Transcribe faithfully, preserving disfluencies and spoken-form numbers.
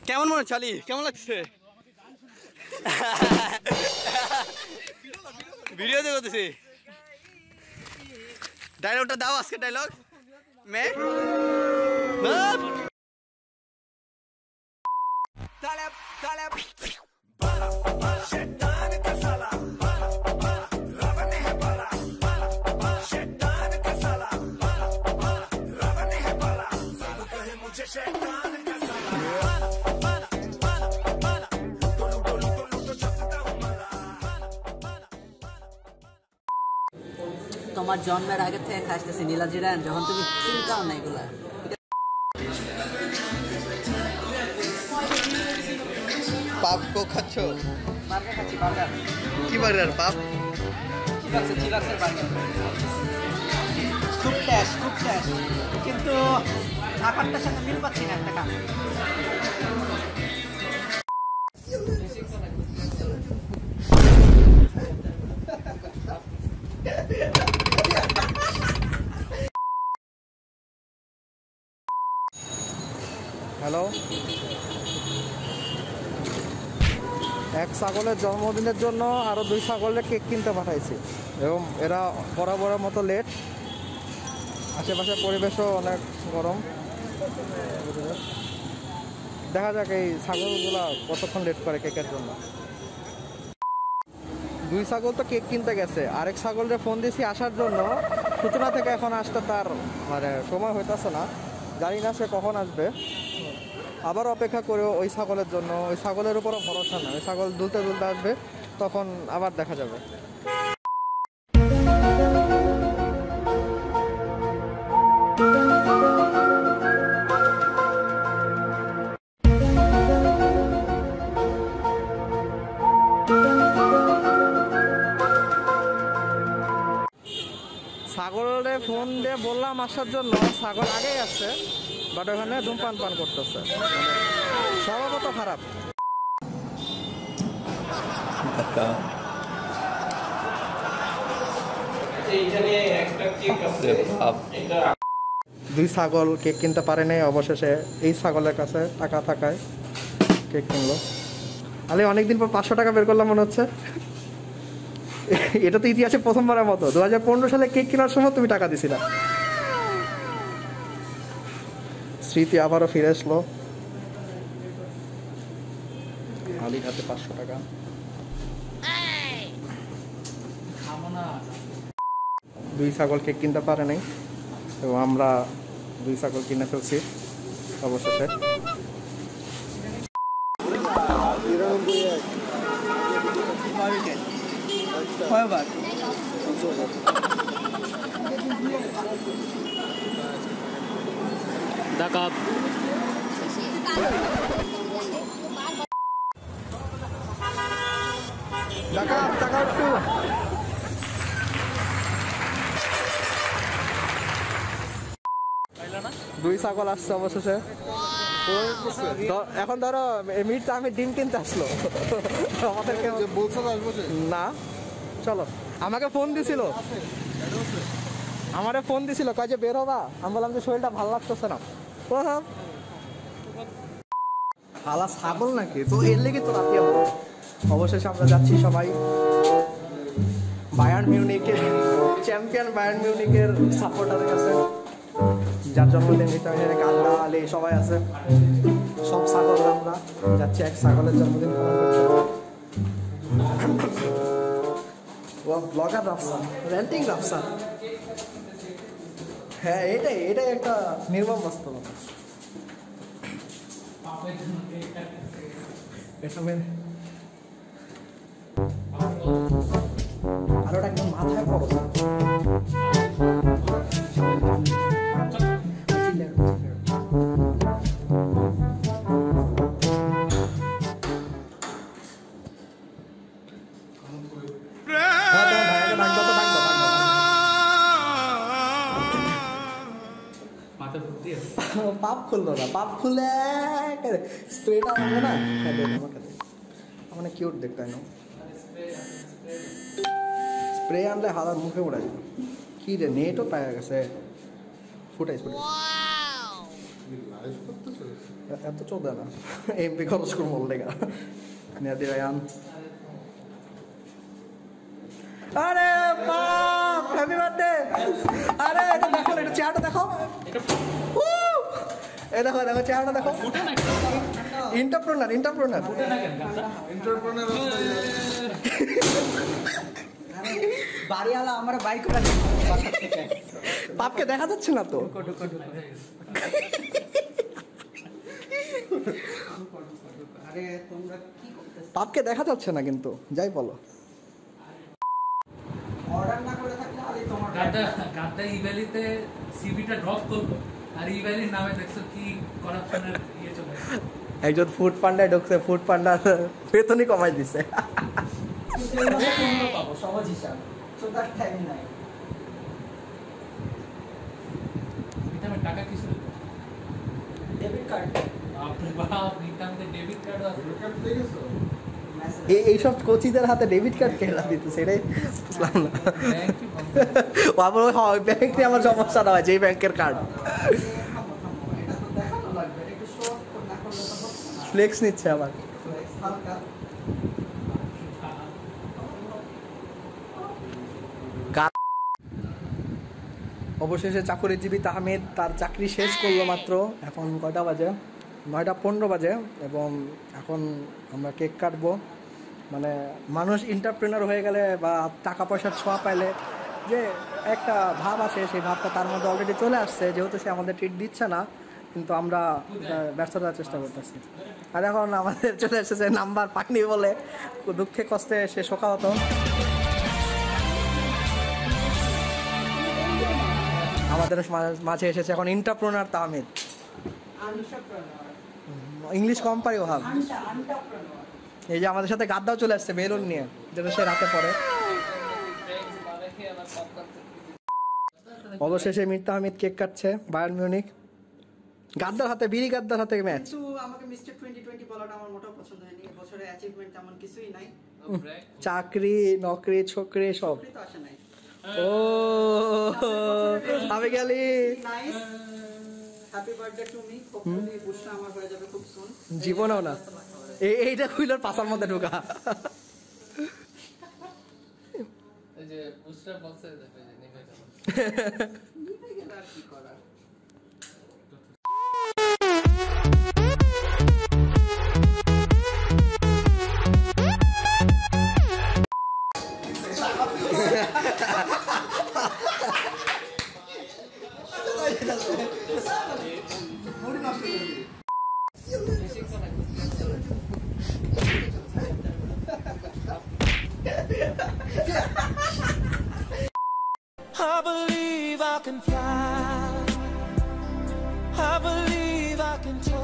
কেমন মনে চালি কেমন লাগছে ভিডিওতে করতেছি ডায়লগটা দাও আজকে ডায়লগ মে তালেব তালেব শয়তান কা সালা রবনে হে বালা শয়তান কা সালা রবনে হে বালা সব কহে মুঝে শয়তান কা সালা তোমার জন্মের আগে থেকে খাইতেছি নীলাজিরান যখন তুমি চিন্তাও না এগুলা পাপ কো খাচ্ছ বার্গার খাচ্ছি বার্গার কি বার্গার পাপ চিলাক্সের চিলাক্সের বার্গার খুব টেস্ট খুব টেস্ট কিন্তু খাবারটার সাথে মিল পাচ্ছি না একটা খাবার হ্যালো এক ছাগলের জন্মদিনের জন্য আরও দুই ছাগলের কেক কিনতে পাঠাইছি এবং এরা বরাবরের মতো লেট আশেপাশের পরিবেশও অনেক গরম দেখা যাক এই ছাগলগুলা কতক্ষণ লেট করে কেকের জন্য দুই ছাগল তো কেক কিনতে গেছে আরেক ছাগলরে ফোন দিয়েছি আসার জন্য সূচনা থেকে এখন আসতে তার মানে সময় হইতেছে না জানি না সে কখন আসবে আবার অপেক্ষা করে ওই ছাগলের জন্য ওই ছাগলের উপরও ভরসা না ওই ছাগল দুলতে দুলতে আসবে তখন আবার দেখা যাবে ছাগলের ফোন দিয়ে বললাম আসার জন্য ছাগল আগেই আসছে বাট ওখানে ধূমপান পান করতেছে স্বভাবত খারাপ দুই ছাগল কেক কিনতে পারে নাই অবশেষে এই ছাগলের কাছে টাকা থাকায় কেক কিনলো আরে অনেকদিন পর পাঁচশো টাকা বের করলাম মনে হচ্ছে এটা তো ইতিহাসে প্রথমবারের মতো দু হাজার পনেরো সালে কেক কেনার সময় তুমি টাকা দিছিলা স্মৃতি আবারও ফিরে আসলো আলির হাতে পাঁচশো টাকা দুই ছাগল কেক কিনতে পারে নাই এবং আমরা দুই ছাগল কিনে ফেলছি অবশেষে Dakap. Dakap, dakap tu. দুই ছাগল আসছে অবশেষে এখন ধরো মিট আমি ডিম কিনতে আসলো আমাদেরকে না চলো আমাকে ফোন দিছিল আমারে ফোন দিছিল কয় যে বের হবা আমি বললাম যে শরীরটা ভালো লাগতেছে না হালা ছাগল নাকি তো এর লেগে তো রাতে অবশেষে আমরা যাচ্ছি সবাই বায়ার্ন মিউনিকের চ্যাম্পিয়ন বায়ার্ন মিউনিকের সাপোর্টারের কাছে যার জন্মদিন এখানে কাল্লা আলী সবাই আছে সব ছাগল আমরা যাচ্ছি এক ছাগলের জন্মদিন পালন করতে ব্লগার রাফসান রেন্টিং রাফসান হ্যাঁ এটাই এটাই একটা নির্মম বাস্তবতা আর ওটা একদম মাথায় পড়ো পাপ খুললো না পাপ খুলে স্প্রেটা হবে না হ্যাঁ দেখ আমাকে মানে কিউট দেখতে না স্প্রে আনলে হালার মুখে উড়াই কি রে নেটও পাওয়া গেছে ফুটাইস ফুটাইস এত চলবে না এমপি খরচ করে বললে গা মেয়াদি রায়ান আরে বাপ হ্যাপি বার্থডে আরে এটা দেখো এটা চেহারাটা দেখো এই দেখো দেখো চেহারাটা দেখো এন্টারপ্রেনার এন্টারপ্রেনার এন্টারপ্রেনার বাড়িওয়ালা আমার বাইক করে বাপকে দেখা যাচ্ছে না তো আরে তোমরা কি করতেছ বাপকে দেখা যাচ্ছে না কিন্তু যাই বলো অর্ডার না করে থাকলে আরে তোমার গাড্ডা গাড্ডা ইভ্যালিতে সিভিটা ড্রপ করলো আর ইভ্যালির নামে দেখছো কি করাপশনের ইয়ে চলে একজন ফুড পান্ডায় ঢুকছে ফুড পান্ডার বেতনই কমাই দিছে পাবো সহজ হিসাব সুতার টাইম নাই এটা আমি টাকা কিছু ডেবিট কার্ড আপনি বাপ নিতামতে ডেবিট কার্ড আছে কার্ড পেয়ে গেছো এইসব কোচিদের হাতে ডেবিট কার্ড কেনা দিতেছে এটাই বুঝলাম না ব্যাংক কি আবার ওই ব্যাংকে আমার সমস্যা না হয় যেই ব্যাংকের কার্ড এটা তো দেখানো লাগবে একটু শো অফ না করলে তো হচ্ছে না ফ্লেক্স নিচ্ছে আবার ফ্লেক্স হালকা অবশেষে চাকরিজীবী আহমেদ তার চাকরি শেষ করলো মাত্র এখন কয়টা বাজে নয়টা পনেরো বাজে এবং এখন আমরা কেক কাটবো মানে মানুষ এন্টারপ্রেনার হয়ে গেলে বা টাকা পয়সার ছোঁয়া পাইলে যে একটা ভাব আসে সেই ভাবটা তার মধ্যে অলরেডি চলে আসছে যেহেতু সে আমাদের ট্রিট দিচ্ছে না কিন্তু আমরা ব্যর্থতার চেষ্টা করতেছি আর এখন আমাদের চলে এসেছে নাম্বার পাকনি বলে দুঃখে কষ্টে সে শোকাহত আমাদের মাঝে এসেছে এখন এন্টারপ্রেনার তাহমিদ ইংলিশ কম পারি ও ভাব এই যে আমাদের সাথে গাদ্দাও চলে আসছে বেলুন নিয়ে যেটা সে রাতে পড়ে অবশেষে মির তাহমিদ কেক কাটছে বায়ার্ন মিউনিখ গাদ্দার হাতে বিড়ি গাদ্দার হাতে ম্যাচ কিন্তু আমাকে মিস্টার টোয়েন্টি টোয়েন্টি বলাটা আমার মোটেও পছন্দ হয়নি বছরে অ্যাচিভমেন্ট তেমন কিছুই নাই চাকরি নকরি ছোকরি সব তো আসে নাই ও আমি গেলি nice happy birthday to me hopefully Bushra আমার হয়ে যাবে খুব সুন জীবনেও না এই এইটা খুইলার পাশার মধ্যে ঢোকা এই যে বুস্টার বলছে দেখো যে নেমে গেল নিভে গেলে আর কি করার I believe I can fly. I believe I can touch.